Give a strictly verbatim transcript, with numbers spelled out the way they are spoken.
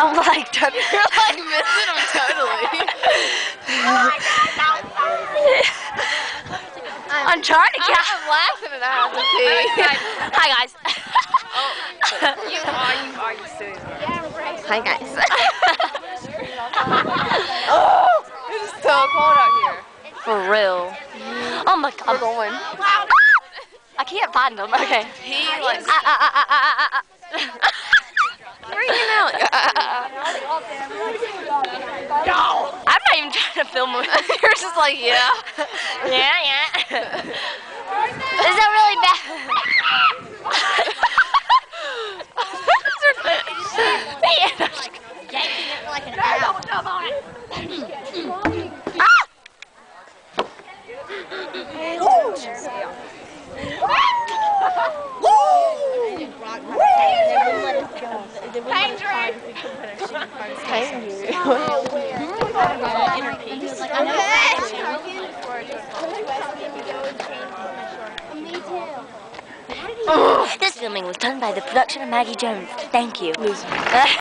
I'm like, you're like missing them totally. I'm trying to catch. I'm laughing and I have to pee. Hi guys. Oh, you are, you are, you serious? Hi guys. Oh, it's so cold out here. For real. Oh my god. We're going. I can't find them. Okay. He like. Ah, ah, ah, ah, ah, ah, ah. Freaking out. No. I'm not even trying to film it. You're just like, yeah. Yeah, yeah. Is that really bad? Yanking it like an owl. This filming was done by the production of Maggie Jones. Thank you.